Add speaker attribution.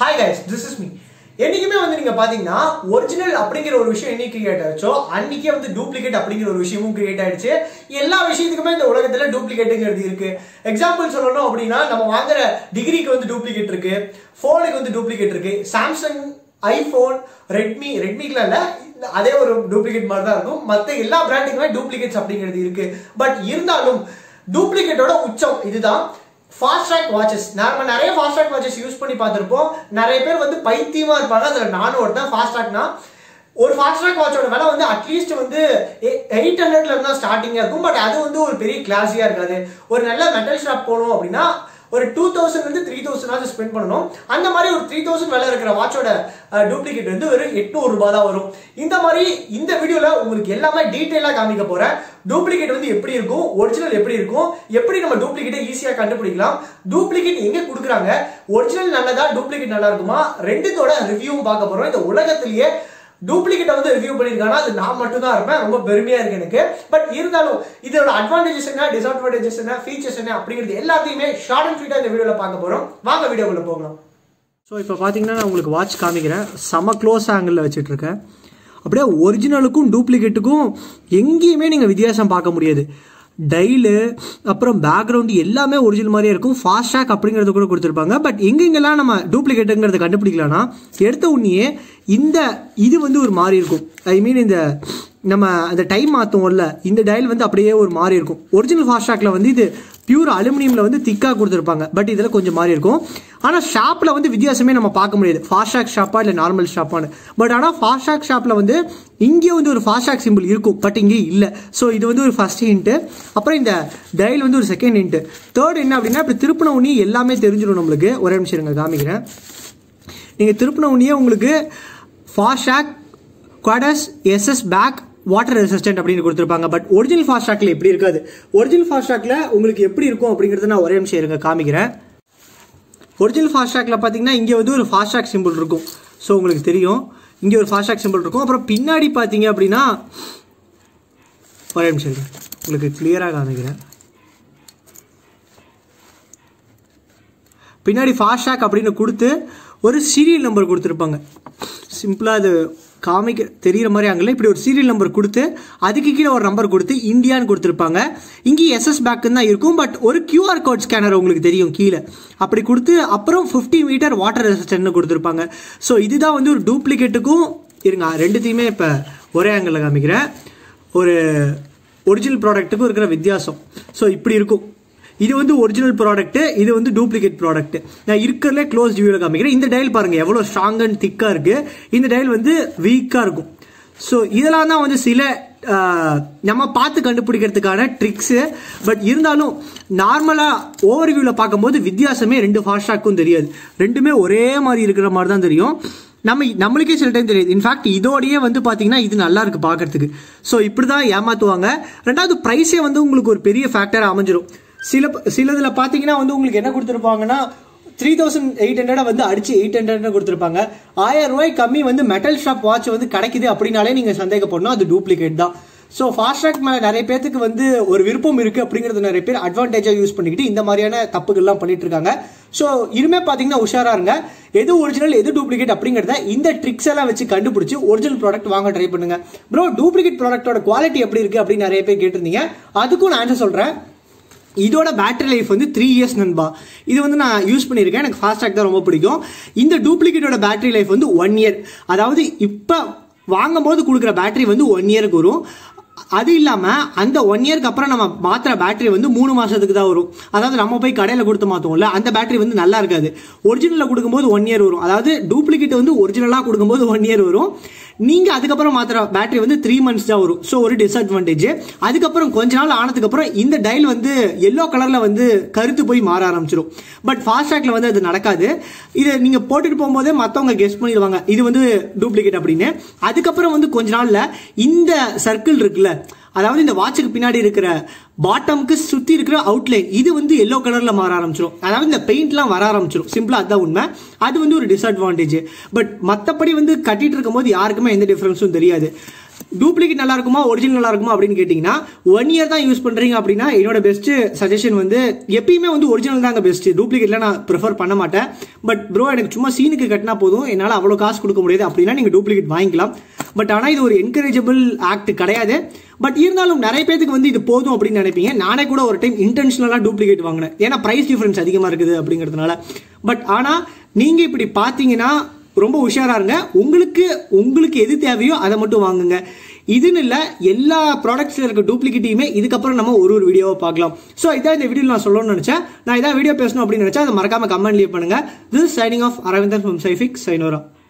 Speaker 1: Hi guys, this is me. என்னைக்குமே வந்து நீங்க பாத்தீங்கன்னா ஒரிஜினல் அப்படிங்கிற ஒரு விஷயம் என்னைக்கு கிரியேட் ஆச்சோ அன்னைக்கே வந்து டூப்ளிகேட் அப்படிங்கிற ஒரு விஷயமும் கிரியேட் ஆயிடுச்சு. எல்லா விஷயத்துக்குமே இந்த உலகத்துல டூப்ளிகேட்ங்கிறது இருக்கு. எக்ஸாம்பிள் சொல்லணும் அப்படின்னா நம்ம வாங்குற டிகிரிக்கு வந்து டூப்ளிகேட் இருக்கு, போனுக்கு வந்து டூப்ளிகேட் இருக்கு. சாம்சங், ஐபோன், ரெட்மிக்குல இல்ல, அதே ஒரு டூப்ளிகேட் மாதிரி தான் இருக்கும். மற்ற எல்லா பிராண்டுக்குமே டூப்ளிகேட்ஸ் அப்படிங்கிறது இருக்கு. பட் இருந்தாலும் டூப்ளிகேட்டோட உச்சம் இதுதான். Fast track watches. நம்ம நிறைய ஃபாஸ்ட் ட்ராக் வாட்சஸ் யூஸ் பண்ணி பார்த்துருப்போம். நிறைய பேர் வந்து பைத்தியமா இருப்பாங்க. அதுல நானும் ஒருத்தன். ஃபாஸ்ட் ட்ராக்னா ஒரு ஃபாஸ்ட் ட்ராக் வாட்சோட விலை வந்து அட்லீஸ்ட் வந்து 800ல இருந்தா ஸ்டார்டிங்கா இருக்கும். பட் அது வந்து ஒரு பெரிய கிளாஸியா இருக்காது. ஒரு நல்ல மெட்டல் ஷாப் போகணும் அப்படின்னா ஒரு 2000 இருந்து 3000 ஸ்பெண்ட் பண்ணணும். அந்த மாதிரி ஒரு 3000 விலை இருக்கிற வாட்சோட டூப்ளிகேட் வந்து ஒரு 800 ரூபாய் தான் வரும். இந்த மாதிரி இந்த வீடியோல உங்களுக்கு எல்லாமே டீடைலா காமிக்க போறேன். டூப்ளிகேட் வந்து எப்படி இருக்கும், ஒரிஜினல் எப்படி இருக்கும், எப்படி நம்ம டூப்ளிகேட்டை ஈஸியா கண்டுபிடிக்கலாம், டூப்ளிகேட் எங்க கொடுக்குறாங்க, ஒரிஜினல் நல்லதா டூப்ளிகேட் நல்லா இருக்குமா, ரெண்டுத்தோட ரிவ்யூவும் பார்க்க போறோம். இந்த உலகத்திலேயே டூப்ளிகேட் வந்து ரிவ்யூ பண்ணிருக்கானா அது நான் மட்டும் தான் இருப்பேன். ரொம்ப பெருமையா இருக்கு எனக்கு. பட் இருந்தாலும் இதோட அட்வான்டேஜஸ் என்ன, டிஸ்அட்வான்டேஜஸ் என்ன, ஃபீச்சர்ஸ் என்ன அப்படிங்கிறது எல்லாத்தையுமே ஷார்ட் அண்ட் ஸ்வீட்டா இந்த வீடியோல பார்க்க போறோம். வாங்க வீடியோக்குள்ள போகலாம். ஸோ இப்போ பார்த்தீங்கன்னா நான் உங்களுக்கு வாட்ச் காமிக்கிறேன். செம க்ளோஸ் ஆங்கிளில் வச்சுட்டு இருக்கேன். அப்படியே ஒரிஜினலுக்கும் டூப்ளிகேட்டுக்கும் எங்கேயுமே நீங்கள் வித்தியாசம் பார்க்க முடியாது. டைலு அப்புறம் பேக்ரவுண்டு எல்லாமே ஒரிஜினல் மாதிரியே இருக்கும். ஃபாஸ்ட் ட்ராக் அப்படிங்கிறது கூட கொடுத்துருப்பாங்க. பட் எங்கெங்கெல்லாம் நம்ம டூப்ளிகேட்டுங்கிறத கண்டுபிடிக்கலாம்னா எடுத்த உடனே இது வந்து ஒரு மாதிரி இருக்கும். ஐ மீன் இந்த நம்ம அந்த டைம் மாற்றுவோம்ல, இந்த டைல் வந்து அப்படியே ஒரு மாதிரி இருக்கும். ஒரிஜினல் ஃபாஸ்ட் ட்ராக்ல வந்து இது பியூர் அலுமினியம்ல வந்து திக்காக கொடுத்துருப்பாங்க. பட் இதில் கொஞ்சம் மாதிரி இருக்கும். ஆனால் ஷாப்பில் வந்து வித்தியாசமே நம்ம பார்க்க முடியாது. ஃபாஸ்ட் ட்ராக் ஷாப்பா இல்லை நார்மல் ஷாப்பான்னு. பட் ஆனால் ஃபாஸ்ட் ட்ராக் ஷாப்பில் வந்து இங்கே வந்து ஒரு ஃபாஸ்ட் ட்ராக் சிம்பிள் இருக்கும். பட் இங்கே இல்லை. ஸோ இது வந்து ஒரு ஃபர்ஸ்ட் ஹிண்ட்டு. அப்புறம் இந்த டைல் வந்து ஒரு செகண்ட் ஹிண்ட்டு. தேர்ட் என்ன அப்படின்னா இப்படி திருப்பின உடனே எல்லாமே தெரிஞ்சிடும் நம்மளுக்கு. ஒரே நிமிஷம் இருங்க காமிக்கிறேன். நீங்கள் திருப்பின உடனே உங்களுக்கு fast track, quartz, SS back, water resistant அப்படின்னு கொடுத்துருப்பாங்க. பட் ஒரிஜினல் ஃபாஸ்ட் ட்ராக்ல எப்படி இருக்காது. ஒரிஜினல் ஃபாஸ்ட் ட்ராக்ல உங்களுக்கு எப்படி இருக்கும் அப்படிங்கறத நான் ஒரே நிமிஷம் இருங்க காமிக்கிறேன். ஒரிஜினல் ஃபாஸ்ட் ட்ராக்ல பாத்தீங்கன்னா இங்க வந்து ஒரு ஃபாஸ்ட் ட்ராக் சிம்பிள் இருக்கும். ஸோ உங்களுக்கு தெரியும் இங்க ஒரு ஃபாஸ்ட் ட்ராக் சிம்பிள் இருக்கும். அப்புறம் பின்னாடி பாத்தீங்க அப்படின்னா ஒரே நிமிஷம் இருங்க உங்களுக்கு கிளியரா காமிக்கிறேன். பின்னாடி ஃபாஸ்ட் ட்ராக் அப்படின்னு கொடுத்து ஒரு சீரியல் நம்பர் கொடுத்துருப்பாங்க. சிம்பிளா அது காமிக்க தெரிகிற மாதிரி அங்கே இப்படி ஒரு சீரியல் நம்பர் கொடுத்து அதுக்கு கீழே ஒரு நம்பர் கொடுத்து இந்தியான்னு கொடுத்துருப்பாங்க. இங்கே எஸ்எஸ் பேக்குன்னு தான் இருக்கும். பட் ஒரு QR கோட் ஸ்கேனர் உங்களுக்கு தெரியும் கீழே அப்படி கொடுத்து அப்புறம் 50 மீட்டர் வாட்டர் ரெசிஸ்டன்ட்னு கொடுத்துருப்பாங்க. ஸோ இதுதான் வந்து ஒரு டூப்ளிகேட்டுக்கும் இருங்க ரெண்டுத்தையுமே இப்போ ஒரே ஆங்கிளில் காமிக்கிறேன். ஒரு ஒரிஜினல் ப்ராடக்ட்டுக்கும் இருக்கிற வித்தியாசம். ஸோ இப்படி இருக்கும். இது வந்து ஒரிஜினல் ப்ராடக்ட், இது வந்து டூப்ளிகேட் ப்ராடக்ட். நான் இருக்கிறதுல க்ளோஸ் வியூல காமிக்கிறேன். இந்த டைல் பாருங்க எவ்வளவு ஸ்ட்ராங் அண்ட் திக்கா இருக்கு. இந்த டைல் வந்து வீக்கா இருக்கும். ஸோ இதெல்லாம் தான் வந்து சில நம்ம பார்த்து கண்டுபிடிக்கிறதுக்கான ட்ரிக்ஸ். பட் இருந்தாலும் நார்மலா ஓவர் வியூல பார்க்கும்போது வித்தியாசமே ரெண்டு ஃபாஸ்ட் ட்ராக்கும் தெரியாது. ரெண்டுமே ஒரே மாதிரி இருக்கிற மாதிரி தான் தெரியும். நம்மளுக்கே சில டைம் தெரியாது. இன்ஃபேக்ட் இதோடயே வந்து பாத்தீங்கன்னா இது நல்லா இருக்கு பாக்கிறதுக்கு. ஸோ இப்படிதான் ஏமாத்துவாங்க. ரெண்டாவது பிரைஸே வந்து உங்களுக்கு ஒரு பெரிய ஃபேக்டரா அமைஞ்சிடும். சிலதுல பாத்தீங்கன்னா வந்து உங்களுக்கு என்ன கொடுத்துருப்பாங்கன்னா 3800 வந்து அடிச்சு 800 கொடுத்துருப்பாங்க. 1000 ரூபாய் கம்மி வந்து மெட்டல் ஷாப் வாட்ச் வந்து கிடைக்குது அப்படின்னாலே நீங்க சந்தேகப்படணும் அது டூப்ளிகேட் தான். ஸோ ஃபாஸ்ட் ட்ராக் மேல நிறைய பேருக்கு வந்து ஒரு விருப்பம் இருக்கு அப்படிங்கிறது நிறைய பேர் அட்வான்டேஜா யூஸ் பண்ணிக்கிட்டு இந்த மாதிரியான தப்புகள்லாம் பண்ணிட்டு இருக்காங்க. ஸோ இனிமே பாத்தீங்கன்னா உஷாரா இருங்க. எது ஒரிஜினல் எது டூப்ளிகேட் அப்படிங்கறத இந்த ட்ரிக்ஸ் எல்லாம் வச்சு கண்டுபிடிச்சு ஒரிஜினல் ப்ராடக்ட் வாங்க ட்ரை பண்ணுங்க. ப்ரோ டூப்ளிகேட் ப்ராடக்டோட குவாலிட்டி எப்படி இருக்கு அப்படின்னு நிறைய பேர் கேட்டிருந்தீங்க. அதுக்கும் நான் ஆன்சர் சொல்றேன். இதோட பேட்டரி லைஃப் வந்து 3 இயர்ஸ் நண்பா. இது வந்து நான் யூஸ் பண்ணியிருக்கேன். எனக்கு ஃபாஸ்ட் ட்ராக் தான் ரொம்ப பிடிக்கும். இந்த டூப்ளிகேட்டோட பேட்டரி லைஃப் வந்து 1 இயர். அதாவது இப்போ வாங்கும் போது கொடுக்குற பேட்டரி வந்து 1 இயருக்கு வரும். அது இல்லாம அந்த 1 இயருக்கு அப்புறம் நம்ம மாத்திர பேட்டரி வந்து 3 மாசத்துக்கு தான் வரும். அதாவது நம்ம போய் கடையில கொடுத்து மாத்துவோம்ல அந்த பேட்டரி வந்து நல்லா இருக்காது. ஒரிஜினல்ல கொடுக்கும்போது 1 இயர் வரும். அதாவது டூப்ளிகேட் வந்து ஒரிஜினலா கொடுக்கும்போது 1 இயர் வரும். நீங்க அதுக்கப்புறம் மாத்திர பேட்டரி வந்து 3 மந்த்ஸ் தான் வரும். ஸோ ஒரு டிஸ்அட்வான்டேஜ். அதுக்கப்புறம் கொஞ்ச நாள் ஆனதுக்கு அப்புறம் இந்த டைல் வந்து எல்லோ கலர்ல வந்து கருத்து போய் மாற ஆரம்பிச்சிடும். பட் ஃபாஸ்ட் ட்ராக்ல வந்து அது நடக்காது. இதை நீங்க போட்டுட்டு போகும்போதே மத்தவங்க கெஸ் பண்ணிடுவாங்க இது வந்து டூப்ளிகேட் அப்படின்னு. அதுக்கப்புறம் வந்து கொஞ்ச நாள்ல இந்த சர்க்கிள் இருக்குல்ல, அதாவது இந்த வாட்சுக்கு பின்னாடி இருக்கிற பாட்டம்க்கு சுத்தி இருக்கிற அவுட்லைன் இது வந்து எல்லோ கலர்ல மாற ஆரம்பிச்சிடும். அதாவது இந்த பெயிண்ட்லாம் வர ஆரம்பிச்சிடும். சிம்பிளா அதுதான் உண்மை. அது வந்து ஒரு டிஸ்அட்வான்டேஜ். பட் மற்றபடி வந்து கட்டிட்டு இருக்கும் போது யாருக்குமே எந்த டிஃபரன்ஸும் தெரியாது. டூப்ளிகேட் நல்லா இருக்குமா ஒரிஜினல் நல்லா இருக்குமா அப்படின்னு கேட்டீங்கன்னா 1 year தான் யூஸ் பண்றீங்க அப்படின்னா என்னோட பெஸ்ட் சஜஷன் வந்து எப்பயுமே வந்து ஒரிஜினல் தாங்க பெஸ்ட். டூப்ளிகேட்ல நான் ப்ரிஃபர் பண்ண மாட்டேன். பட் ப்ரோ எனக்கு சும்மா சீனுக்கு கட்டினா போதும், என்னால் அவ்வளோ காசு கொடுக்க முடியாது அப்படின்னா நீங்க டூப்ளிகேட் வாங்கிக்கலாம். பட் ஆனால் இது ஒரு என்கரேஜபிள் ஆக்ட் கிடையாது. பட் இருந்தாலும் நிறைய பேருக்கு வந்து இது போதும் அப்படின்னு நினைப்பீங்க. நானே கூட ஒரு டைம் இன்டென்ஷனலா டூப்ளிகேட் வாங்கினேன், ஏன்னா பிரைஸ் டிஃபரன்ஸ் அதிகமா இருக்குது அப்படிங்கிறதுனால. பட் ஆனா நீங்க இப்படி பாத்தீங்கன்னா ரொம்ப உஷாரா இருங்க. உங்களுக்கு எது தேவையோ அதை மட்டும் வாங்குங்க. இதுன்னு இல்ல, எல்லா ப்ராடக்ட்ஸ்ல இருக்க டூப்ளிகேட்டையுமே இதுக்கப்புறம் நம்ம ஒரு வீடியோவை பார்க்கலாம். ஸோ இதான் இந்த வீடியோ நான் சொல்லணும்னு நினைச்சேன். நான் இதான் வீடியோ பேசணும் அப்படின்னு நினைச்சா அதை மறக்காம கமெண்ட் லீவ் பண்ணுங்க. This signing off Aravindan from சைஃபிக் சைனோரா.